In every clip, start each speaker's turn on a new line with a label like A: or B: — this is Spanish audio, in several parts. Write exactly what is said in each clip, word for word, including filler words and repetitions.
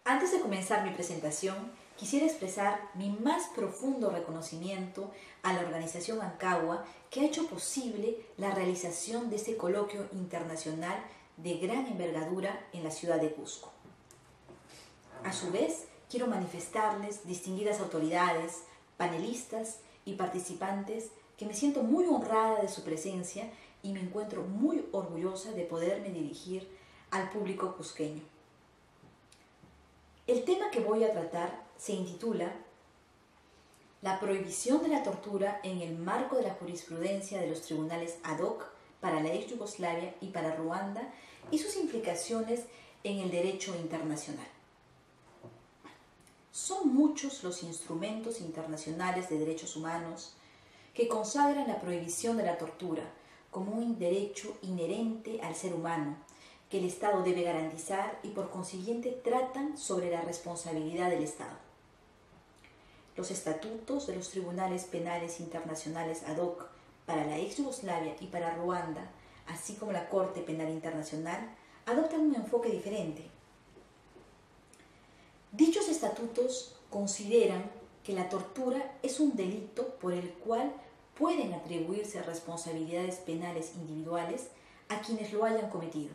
A: Antes de comenzar mi presentación, quisiera expresar mi más profundo reconocimiento a la organización ANCAGUA que ha hecho posible la realización de este coloquio internacional de gran envergadura en la ciudad de Cusco. A su vez, quiero manifestarles, distinguidas autoridades, panelistas y participantes, que me siento muy honrada de su presencia y me encuentro muy orgullosa de poderme dirigir al público cusqueño. El tema que voy a tratar se intitula La prohibición de la tortura en el marco de la jurisprudencia de los tribunales ad hoc para la ex Yugoslavia y para Ruanda y sus implicaciones en el derecho internacional. Son muchos los instrumentos internacionales de derechos humanos que consagran la prohibición de la tortura como un derecho inherente al ser humano que el Estado debe garantizar y por consiguiente tratan sobre la responsabilidad del Estado. Los estatutos de los tribunales penales internacionales ad hoc para la ex Yugoslavia y para Ruanda, así como la Corte Penal Internacional, adoptan un enfoque diferente. Dichos estatutos consideran que la tortura es un delito por el cual pueden atribuirse responsabilidades penales individuales a quienes lo hayan cometido.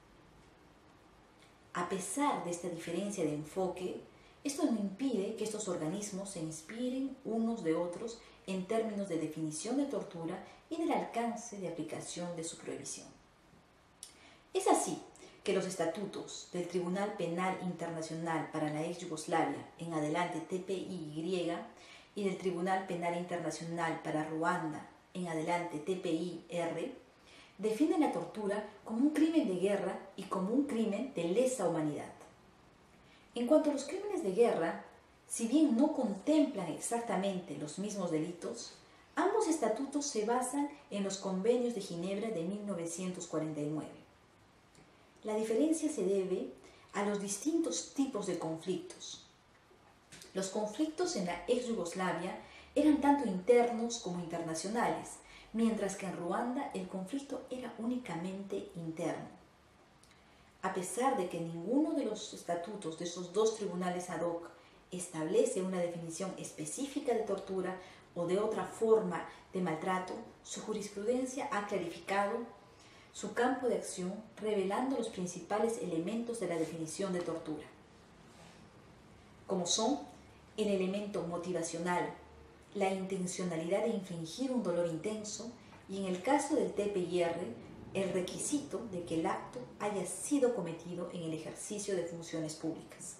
A: A pesar de esta diferencia de enfoque, esto no impide que estos organismos se inspiren unos de otros en términos de definición de tortura y del alcance de aplicación de su prohibición. Es así que los estatutos del Tribunal Penal Internacional para la ex Yugoslavia, en adelante T P I Y, y del Tribunal Penal Internacional para Ruanda, en adelante T P I R, definen la tortura como un crimen de guerra y como un crimen de lesa humanidad. En cuanto a los crímenes de guerra, si bien no contemplan exactamente los mismos delitos, ambos estatutos se basan en los convenios de Ginebra de mil novecientos cuarenta y nueve. La diferencia se debe a los distintos tipos de conflictos. Los conflictos en la ex Yugoslavia eran tanto internos como internacionales, mientras que en Ruanda el conflicto era únicamente interno. A pesar de que ninguno de los estatutos de esos dos tribunales ad hoc establece una definición específica de tortura o de otra forma de maltrato, su jurisprudencia ha clarificado su campo de acción, revelando los principales elementos de la definición de tortura, como son el elemento motivacional, la intencionalidad de infligir un dolor intenso y, en el caso del T P I R, el requisito de que el acto haya sido cometido en el ejercicio de funciones públicas.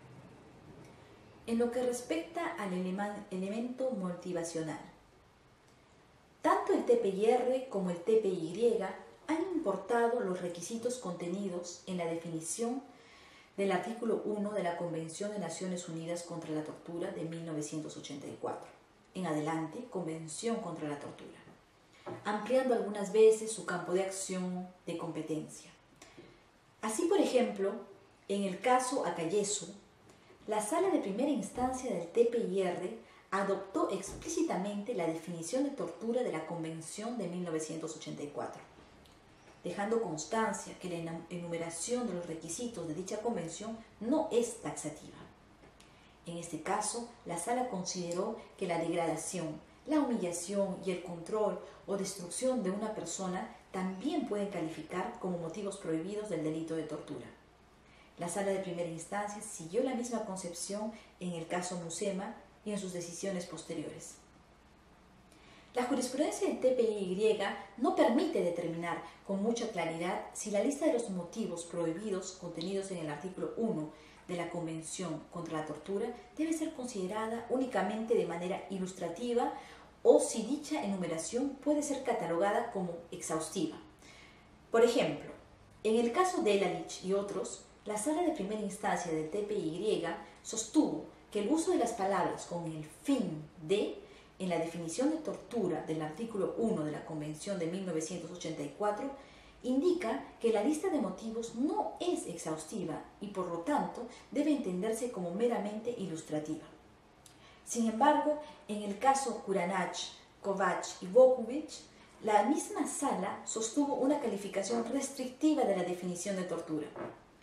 A: En lo que respecta al elemento motivacional, tanto el T P I R como el T P Y han importado los requisitos contenidos en la definición del artículo uno de la Convención de Naciones Unidas contra la Tortura de mil novecientos ochenta y cuatro, en adelante Convención contra la Tortura, ampliando algunas veces su campo de acción de competencia. Así, por ejemplo, en el caso Acayesu, la Sala de Primera Instancia del T P I R adoptó explícitamente la definición de tortura de la Convención de mil novecientos ochenta y cuatro, dejando constancia que la enumeración de los requisitos de dicha convención no es taxativa. En este caso, la Sala consideró que la degradación, la humillación y el control o destrucción de una persona también pueden calificar como motivos prohibidos del delito de tortura. La Sala de Primera Instancia siguió la misma concepción en el caso Musema y en sus decisiones posteriores. La jurisprudencia del T P I no permite determinar con mucha claridad si la lista de los motivos prohibidos contenidos en el artículo uno de la Convención contra la Tortura debe ser considerada únicamente de manera ilustrativa o si dicha enumeración puede ser catalogada como exhaustiva. Por ejemplo, en el caso de Elalich y otros, la Sala de Primera Instancia del T P I sostuvo que el uso de las palabras con el fin de en la definición de tortura del artículo uno de la Convención de mil novecientos ochenta y cuatro indica que la lista de motivos no es exhaustiva y por lo tanto debe entenderse como meramente ilustrativa. Sin embargo, en el caso Kuranach, Kovac y Vukovic, la misma sala sostuvo una calificación restrictiva de la definición de tortura.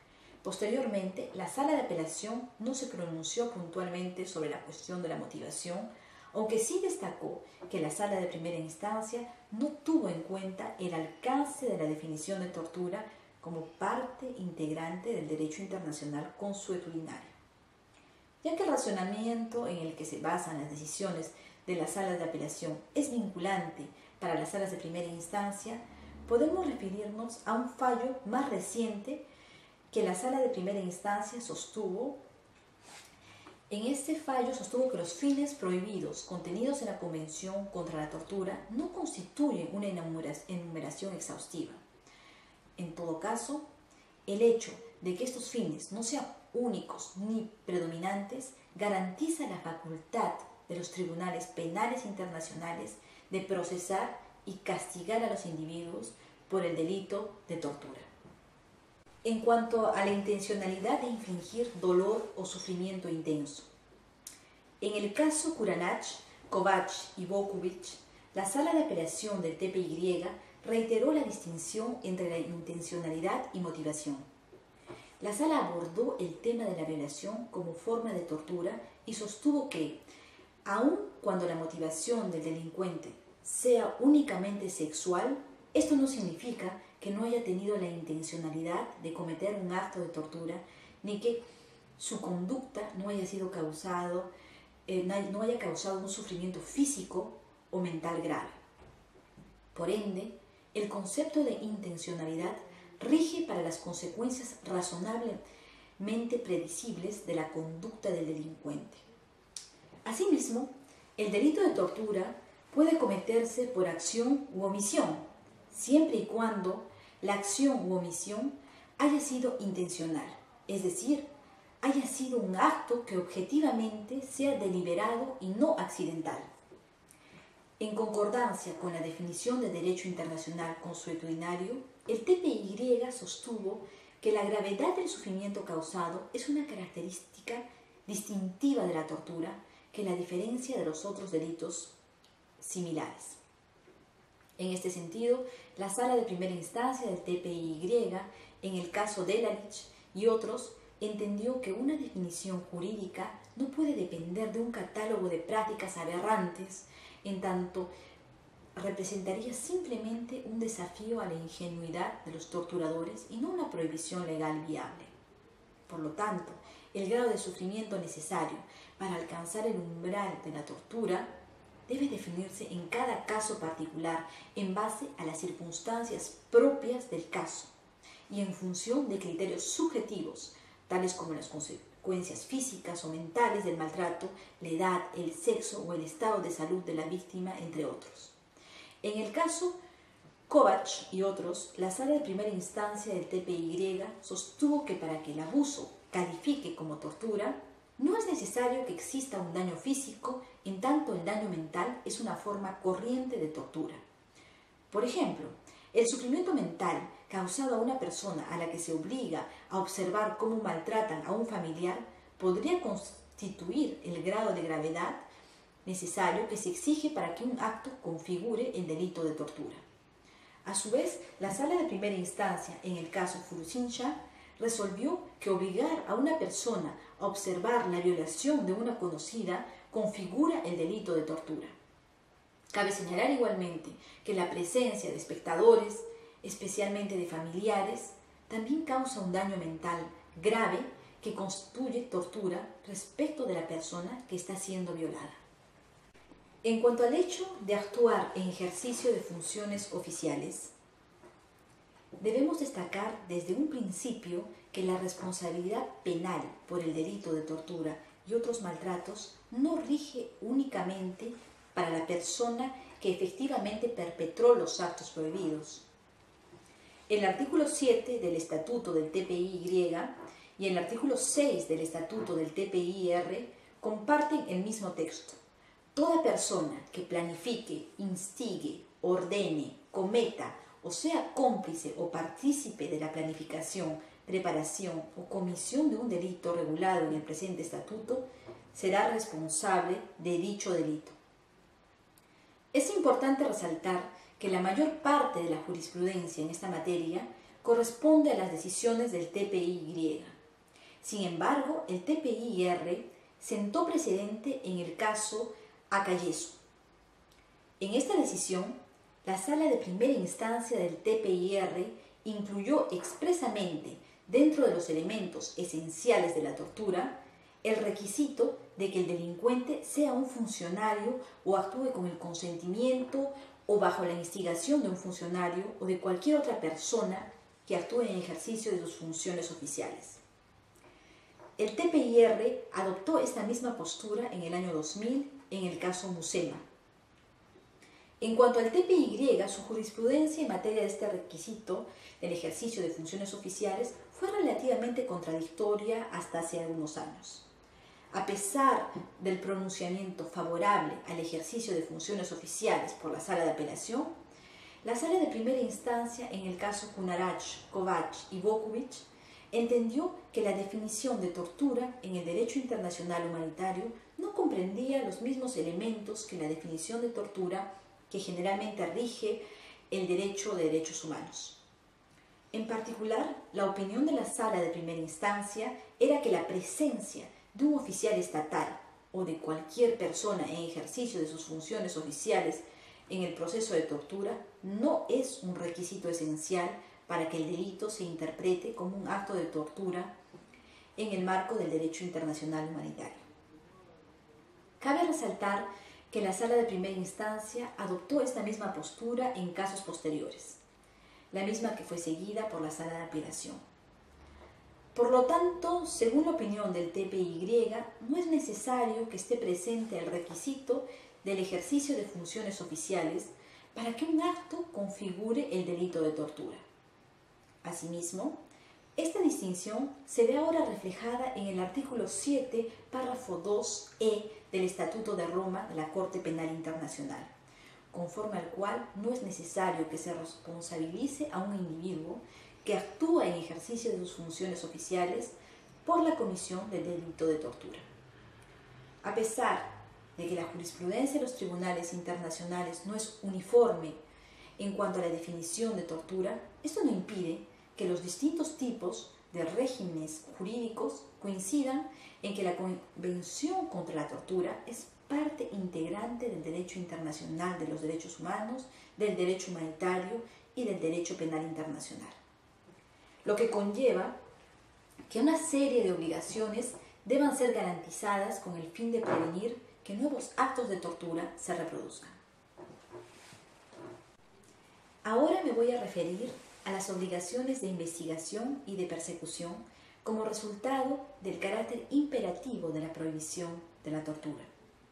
A: Posteriormente, la Sala de Apelación no se pronunció puntualmente sobre la cuestión de la motivación, aunque sí destacó que la Sala de Primera Instancia no tuvo en cuenta el alcance de la definición de tortura como parte integrante del derecho internacional consuetudinario. Ya que el razonamiento en el que se basan las decisiones de las salas de apelación es vinculante para las salas de primera instancia, podemos referirnos a un fallo más reciente que la sala de primera instancia sostuvo. En este fallo sostuvo que los fines prohibidos contenidos en la Convención contra la Tortura no constituyen una enumeración exhaustiva. En todo caso, el hecho de que estos fines no sean únicos ni predominantes garantiza la facultad de los tribunales penales internacionales de procesar y castigar a los individuos por el delito de tortura. En cuanto a la intencionalidad de infligir dolor o sufrimiento intenso, en el caso Kuranach, Kovac y Bokovic, la Sala de Apelación del T P Y reiteró la distinción entre la intencionalidad y motivación. La Sala abordó el tema de la violación como forma de tortura y sostuvo que, aun cuando la motivación del delincuente sea únicamente sexual, esto no significa que no haya tenido la intencionalidad de cometer un acto de tortura, ni que su conducta no haya sido causado, eh, no haya causado un sufrimiento físico o mental grave. Por ende, el concepto de intencionalidad rige para las consecuencias razonablemente predecibles de la conducta del delincuente. Asimismo, el delito de tortura puede cometerse por acción u omisión, siempre y cuando la acción u omisión haya sido intencional, es decir, haya sido un acto que objetivamente sea deliberado y no accidental. En concordancia con la definición de derecho internacional consuetudinario, el T P Y sostuvo que la gravedad del sufrimiento causado es una característica distintiva de la tortura que la diferencia de los otros delitos similares. En este sentido, la Sala de Primera Instancia del T P Y, en el caso de Delalich y otros, entendió que una definición jurídica no puede depender de un catálogo de prácticas aberrantes, en tanto representaría simplemente un desafío a la ingenuidad de los torturadores y no una prohibición legal viable. Por lo tanto, el grado de sufrimiento necesario para alcanzar el umbral de la tortura debe definirse en cada caso particular en base a las circunstancias propias del caso y en función de criterios subjetivos, tales como las consecuencias físicas o mentales del maltrato, la edad, el sexo o el estado de salud de la víctima, entre otros. En el caso Kovac y otros, la Sala de Primera Instancia del T P Y sostuvo que para que el abuso califique como tortura, no es necesario que exista un daño físico, en tanto el daño mental es una forma corriente de tortura. Por ejemplo, el sufrimiento mental causado a una persona a la que se obliga a observar cómo maltratan a un familiar podría constituir el grado de gravedad necesario que se exige para que un acto configure el delito de tortura. A su vez, la Sala de Primera Instancia, en el caso Furusincha, resolvió que obligar a una persona a observar la violación de una conocida configura el delito de tortura. Cabe señalar igualmente que la presencia de espectadores, especialmente de familiares, también causa un daño mental grave que constituye tortura respecto de la persona que está siendo violada. En cuanto al hecho de actuar en ejercicio de funciones oficiales, debemos destacar desde un principio que la responsabilidad penal por el delito de tortura y otros maltratos no rige únicamente para la persona que efectivamente perpetró los actos prohibidos. El artículo siete del Estatuto del T P Y y el artículo seis del Estatuto del T P I R comparten el mismo texto. Toda persona que planifique, instigue, ordene, cometa o sea cómplice o partícipe de la planificación, preparación o comisión de un delito regulado en el presente estatuto será responsable de dicho delito. Es importante resaltar que la mayor parte de la jurisprudencia en esta materia corresponde a las decisiones del T P Y, Sin embargo, el T P I R sentó precedente en el caso Acayesu. En esta decisión, la Sala de Primera Instancia del T P I R incluyó expresamente dentro de los elementos esenciales de la tortura el requisito de que el delincuente sea un funcionario o actúe con el consentimiento o bajo la instigación de un funcionario o de cualquier otra persona que actúe en ejercicio de sus funciones oficiales. El T P I R adoptó esta misma postura en el año dos mil en el caso Musema. En cuanto al T P Y, su jurisprudencia en materia de este requisito del ejercicio de funciones oficiales fue relativamente contradictoria hasta hace algunos años. A pesar del pronunciamiento favorable al ejercicio de funciones oficiales por la Sala de Apelación, la Sala de Primera Instancia en el caso Kunarach, Kovac y Bokovic entendió que la definición de tortura en el derecho internacional humanitario no comprendía los mismos elementos que la definición de tortura que generalmente rige el derecho de derechos humanos. En particular, la opinión de la Sala de Primera Instancia era que la presencia de un oficial estatal o de cualquier persona en ejercicio de sus funciones oficiales en el proceso de tortura no es un requisito esencial para que el delito se interprete como un acto de tortura en el marco del derecho internacional humanitario. Cabe resaltar que la Sala de Primera Instancia adoptó esta misma postura en casos posteriores, la misma que fue seguida por la Sala de Apelación. Por lo tanto, según la opinión del T P Y, no es necesario que esté presente el requisito del ejercicio de funciones oficiales para que un acto configure el delito de tortura. Asimismo, esta distinción se ve ahora reflejada en el artículo siete, párrafo dos e del Estatuto de Roma de la Corte Penal Internacional, conforme al cual no es necesario que se responsabilice a un individuo que actúa en ejercicio de sus funciones oficiales por la comisión del delito de tortura. A pesar de que la jurisprudencia de los tribunales internacionales no es uniforme en cuanto a la definición de tortura, esto no impide que los distintos tipos de regímenes jurídicos coincidan en que la Convención contra la Tortura es parte integrante del derecho internacional de los derechos humanos, del derecho humanitario y del derecho penal internacional, lo que conlleva que una serie de obligaciones deban ser garantizadas con el fin de prevenir que nuevos actos de tortura se reproduzcan. Ahora me voy a referir a las obligaciones de investigación y de persecución como resultado del carácter imperativo de la prohibición de la tortura.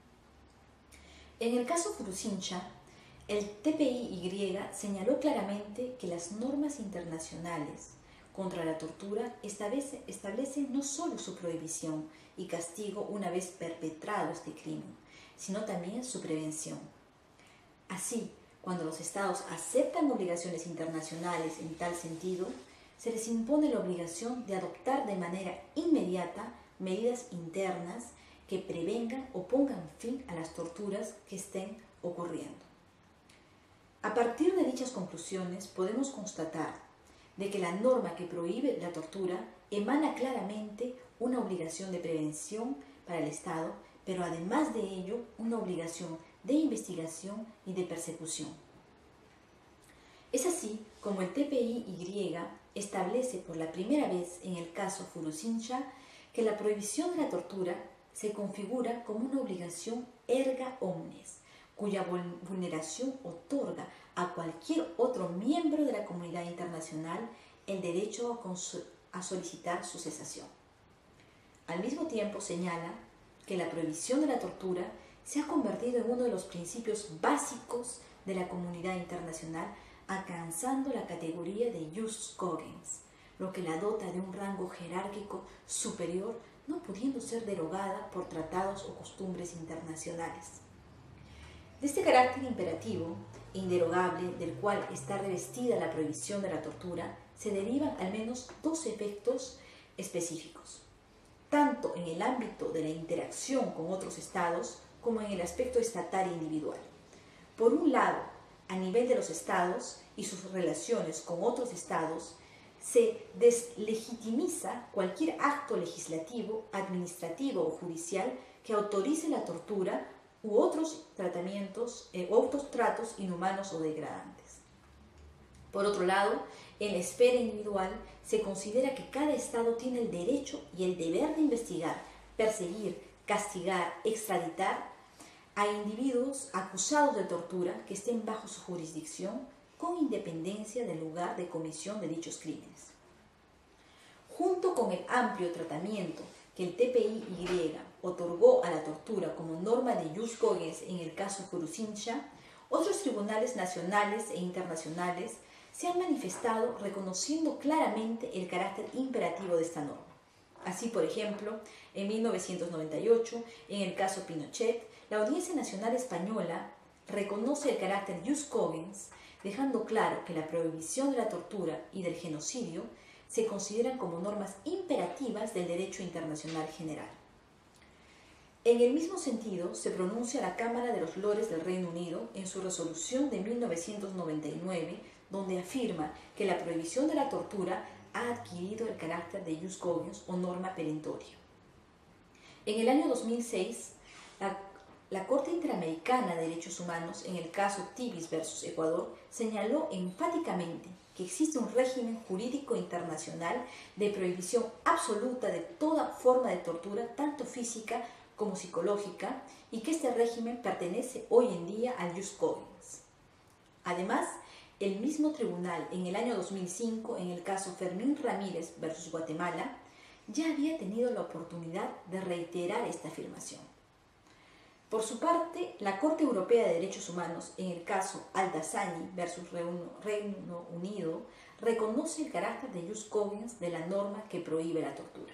A: En el caso Furusincha, el T P I Y señaló claramente que las normas internacionales contra la tortura establece, establecen no solo su prohibición y castigo una vez perpetrado este crimen, sino también su prevención. Así, cuando los Estados aceptan obligaciones internacionales en tal sentido, se les impone la obligación de adoptar de manera inmediata medidas internas que prevengan o pongan fin a las torturas que estén ocurriendo. A partir de dichas conclusiones podemos constatar de que la norma que prohíbe la tortura emana claramente una obligación de prevención para el Estado, pero además de ello una obligación de investigación y de persecución. Es así como el T P I Y establece por la primera vez en el caso Furusincha que la prohibición de la tortura se configura como una obligación erga omnes, cuya vulneración otorga a cualquier otro miembro de la comunidad internacional el derecho a solicitar su cesación. Al mismo tiempo señala que la prohibición de la tortura se ha convertido en uno de los principios básicos de la comunidad internacional, alcanzando la categoría de jus cogens, lo que la dota de un rango jerárquico superior, no pudiendo ser derogada por tratados o costumbres internacionales. De este carácter imperativo e inderogable del cual está revestida la prohibición de la tortura, se derivan al menos dos efectos específicos, tanto en el ámbito de la interacción con otros estados como en el aspecto estatal e individual. Por un lado, a nivel de los estados y sus relaciones con otros estados, se deslegitimiza cualquier acto legislativo, administrativo o judicial que autorice la tortura u otros tratamientos, eh, otros tratos inhumanos o degradantes. Por otro lado, en la esfera individual se considera que cada Estado tiene el derecho y el deber de investigar, perseguir, castigar, extraditar a individuos acusados de tortura que estén bajo su jurisdicción, con independencia del lugar de comisión de dichos crímenes. Junto con el amplio tratamiento que el T P I Y otorgó a la tortura como norma de jus cogens en el caso Kurusincha, otros tribunales nacionales e internacionales se han manifestado reconociendo claramente el carácter imperativo de esta norma. Así, por ejemplo, en mil novecientos noventa y ocho, en el caso Pinochet, la Audiencia Nacional Española reconoce el carácter jus cogens, dejando claro que la prohibición de la tortura y del genocidio se consideran como normas imperativas del derecho internacional general. En el mismo sentido, se pronuncia la Cámara de los Lores del Reino Unido en su resolución de mil novecientos noventa y nueve, donde afirma que la prohibición de la tortura ha adquirido el carácter de jus cogens o norma perentoria. En el año dos mil seis, la La Corte Interamericana de Derechos Humanos, en el caso Tibis versus Ecuador, señaló enfáticamente que existe un régimen jurídico internacional de prohibición absoluta de toda forma de tortura, tanto física como psicológica, y que este régimen pertenece hoy en día al jus cogens. Además, el mismo tribunal, en el año dos mil cinco, en el caso Fermín Ramírez versus Guatemala, ya había tenido la oportunidad de reiterar esta afirmación. Por su parte, la Corte Europea de Derechos Humanos, en el caso Al-Dassani versus Reino Unido, reconoce el carácter de jus cogens de la norma que prohíbe la tortura.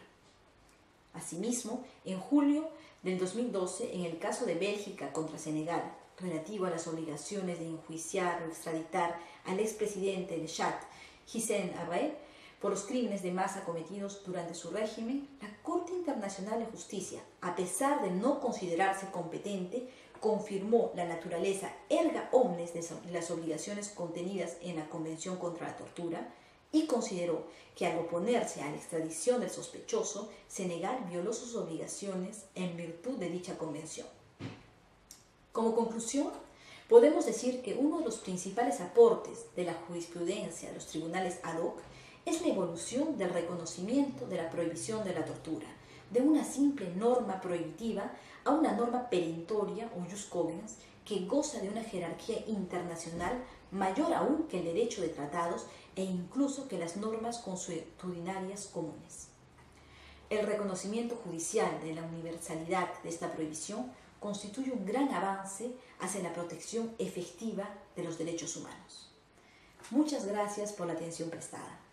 A: Asimismo, en julio del dos mil doce, en el caso de Bélgica contra Senegal, relativo a las obligaciones de enjuiciar o extraditar al expresidente de Chad, Hissène Habré, por los crímenes de masa cometidos durante su régimen, la Corte Internacional de Justicia, a pesar de no considerarse competente, confirmó la naturaleza erga omnes de las obligaciones contenidas en la Convención contra la Tortura y consideró que al oponerse a la extradición del sospechoso, Senegal violó sus obligaciones en virtud de dicha convención. Como conclusión, podemos decir que uno de los principales aportes de la jurisprudencia de los tribunales ad hoc es la evolución del reconocimiento de la prohibición de la tortura, de una simple norma prohibitiva a una norma perentoria o jus cogens que goza de una jerarquía internacional mayor aún que el derecho de tratados e incluso que las normas consuetudinarias comunes. El reconocimiento judicial de la universalidad de esta prohibición constituye un gran avance hacia la protección efectiva de los derechos humanos. Muchas gracias por la atención prestada.